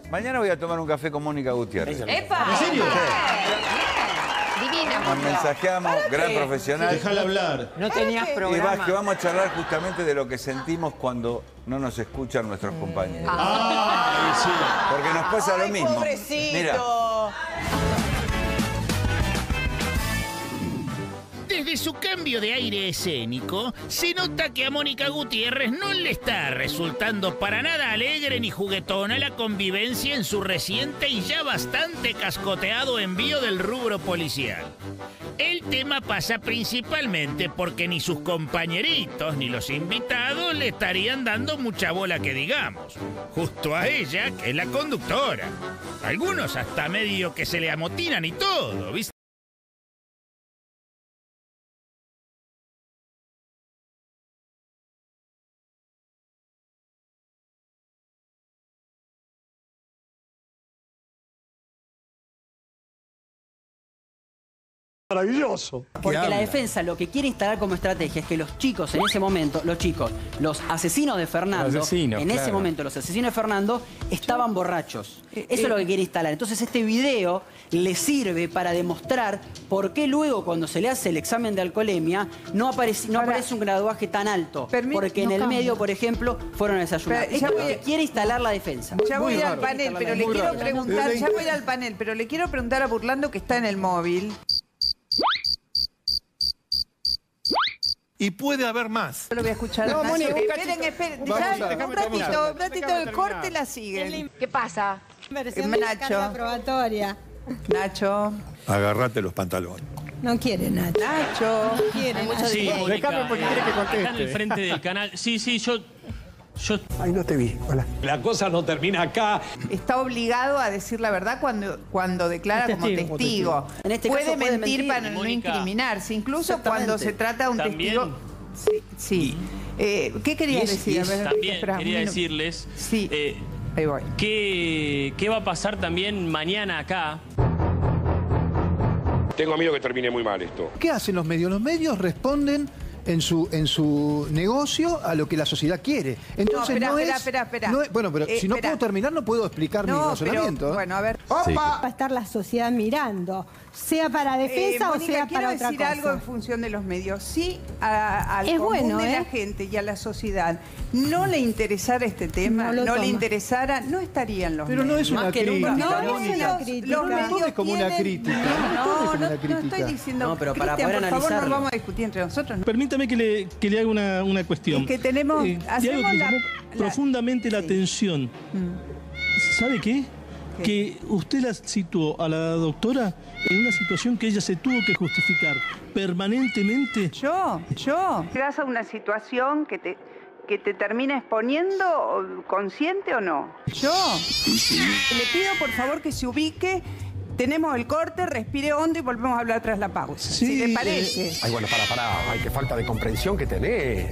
Mañana voy a tomar un café con Mónica Gutiérrez. ¡Epa! ¿En serio? Divina. Nos mensajeamos, gran profesional. Déjala hablar. No tenías Y programa. más que vamos a charlar justamente de lo que sentimos cuando no nos escuchan nuestros compañeros. Ay, sí. Porque nos pasa lo mismo. Pobrecito. Mira, Desde su cambio de aire escénico, se nota que a Mónica Gutiérrez no le está resultando para nada alegre ni juguetona la convivencia en su reciente y ya bastante cascoteado envío del rubro policial. El tema pasa principalmente porque ni sus compañeritos ni los invitados le estarían dando mucha bola que digamos. Justo a ella, que es la conductora. Algunos hasta medio que se le amotinan y todo, ¿viste? Maravilloso. Porque la defensa lo que quiere instalar como estrategia es que los chicos en ese momento, los asesinos de Fernando, ese momento los asesinos de Fernando estaban borrachos. Eso es lo que quiere instalar. Entonces este video le sirve para demostrar por qué luego cuando se le hace el examen de alcoholemia no aparece un graduaje tan alto. Porque en el medio, por ejemplo, fueron a desayunar. Esto es lo que quiere instalar la defensa. Ya voy a ir al panel, pero le quiero preguntar, pero le quiero preguntar a Burlando que está en el móvil. Y puede haber más. Yo lo voy a escuchar. No, Mónica, esperen. Un ratito, el corte la siguen. ¿Qué pasa? Nacho. Probatoria. Nacho. Agárrate los pantalones. No quiere Nacho. Nacho. No quiere Nacho. Sí, Déjame porque quiere que conteste. Acá en el frente del canal. Sí, yo... Ay, no te vi. Hola. La cosa no termina acá. Está obligado a decir la verdad cuando declara como testigo. En este puede caso mentir para no Mónica. incriminarse, incluso cuando se trata de un También. testigo. Sí. ¿Qué querías decir? A ver, También espera, quería un minuto. decirles Sí. Ahí voy. qué va a pasar también mañana acá. Tengo miedo que termine muy mal esto. ¿Qué hacen los medios? Los medios responden en su negocio a lo que la sociedad quiere. Entonces espera. Bueno, pero si no puedo terminar, no puedo explicar mi razonamiento. Pero, bueno, a ver. Va a estar la sociedad mirando, sea para defensa o Mónica, sea quiero para otra decir cosa. algo en función de los medios. Si al Es común bueno, de la gente y a la sociedad no le interesara este tema, no le interesara, no estarían los Pero medios. no es una crítica. No es una crítica. Los medios tomes como una tienen- crítica. No estoy diciendo. No, pero para Cristian, poder por favor, no analizarlo. vamos a discutir entre nosotros. Permítame que le haga una cuestión. Es que tenemos. Y algo que hacemos me la- llamó profundamente la sí. atención. ¿Sabe qué? Que usted la situó a la doctora en una situación que ella se tuvo que justificar permanentemente. Yo. ¿Llegas a una situación que te termina exponiendo, consciente o no? Yo. Le pido, por favor, que se ubique. Tenemos el corte, respire hondo y volvemos a hablar tras la pausa. Sí, si le parece. Ay, bueno, pará. Ay, qué falta de comprensión que tenés.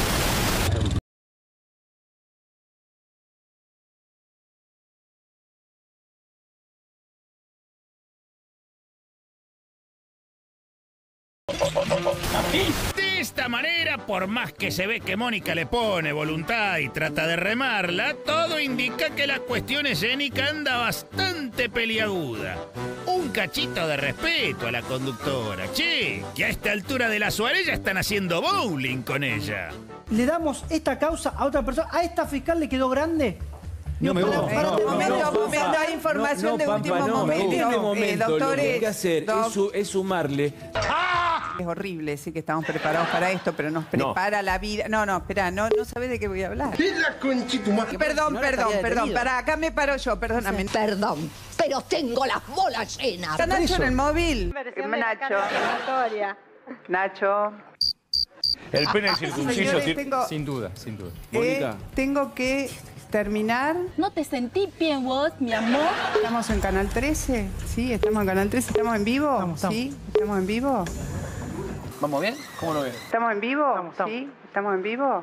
De esta manera, por más que se ve que Mónica le pone voluntad y trata de remarla, todo indica que la cuestión escénica anda bastante peliaguda. Un cachito de respeto a la conductora. Che, que a esta altura de la Suárez ya están haciendo bowling con ella. Le damos esta causa a otra persona. ¿A esta fiscal le quedó grande? No me gusta. Momento, hay información de último momento. En este momento lo que hay Doctores, que hacer es sumarle. Es horrible decir que estamos preparados para esto, pero nos prepara la vida. No, espera, no sabés de qué voy a hablar. Perdón. Para acá me paro yo, perdóname. Perdón, pero tengo las bolas llenas. ¿Está Nacho en el móvil? Versión de la carta probatoria. Nacho. El pene circunciso. Señores, Sin duda. tengo que terminar. ¿No te sentí bien vos, mi amor? ¿Estamos en Canal 13? Sí, estamos en Canal 13. ¿Estamos en vivo? Sí, ¿estamos en vivo? ¿Vamos bien? ¿Cómo lo ves? ¿Estamos en vivo? Sí, ¿estamos en vivo?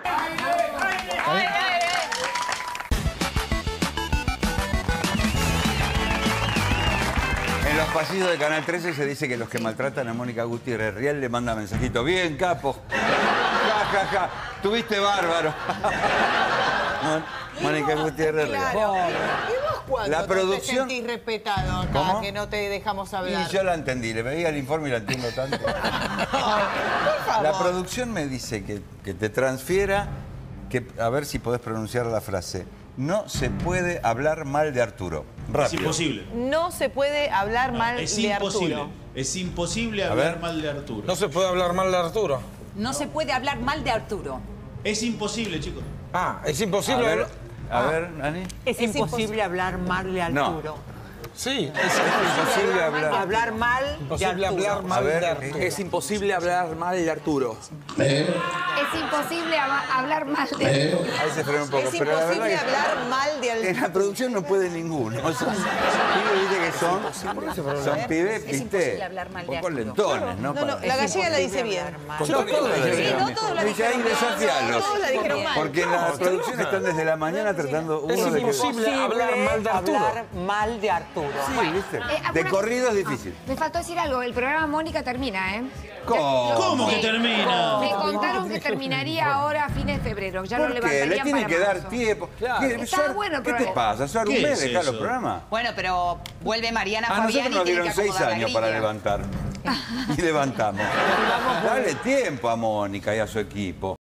en los pasillos de Canal 13 se dice que los que maltratan a Mónica Gutiérrez Rial le manda mensajito. Bien, capo. Ja. Tuviste bárbaro. Mónica Gutiérrez Rial. cuándo La no te producción... sentís respetado acá, ¿Cómo? que no te dejamos hablar? Y yo la entendí, le veía el informe y la entiendo tanto. Por favor. La producción me dice que te transfiera, a ver si podés pronunciar la frase. No se puede hablar mal de Arturo. Rápido. Es imposible. No se puede hablar mal Es de imposible. Arturo. Es imposible A hablar ver. mal de Arturo. No se puede hablar mal de Arturo. No se puede hablar mal de Arturo. Es imposible, chicos. Ah, es imposible. A ver, Ani. Es imposible hablar mal de No. Arturo. Sí, Es imposible hablar. Hablar mal de imposible Arturo. hablar A mal de ver, Arturo. Es imposible hablar mal de Arturo. Es imposible hablar mal de Arturo. Ahí se frena un poco. Es pero la verdad imposible que hablar mal de Arturo. en la producción no puede ninguno. O sea, pibes, viste que son pibes, Es imposible viste, hablar mal un de poco Arturo. lentones, ¿no? No, no, Para- la gallega la dice bien. Con todo que la dice Sí, bien. no todos la Dice ahí, dijeron mal. desafialos. Todos la dijeron mal. Porque en la producción están desde la mañana tratando Es uno de que... imposible hablar mal de Arturo. Hablar mal de Arturo. Sí, viste. De apura- corrido es difícil. Me faltó decir algo, el programa Mónica termina, ¿eh? ¿Cómo que termina? Me contaron que terminaría ahora a fines de febrero. Ya lo ¿Por qué? levantarían Le tienen para que dar marzo. tiempo. Está bueno el ¿Qué te programa. pasa? ¿Sos un ¿Qué mes es dejar los eso? programas? Bueno, pero vuelve Mariana A nosotros Fabiani y nos tiene dieron que 6 acomodar la años para grilla. levantar. Y levantamos. Dale tiempo a Mónica y a su equipo.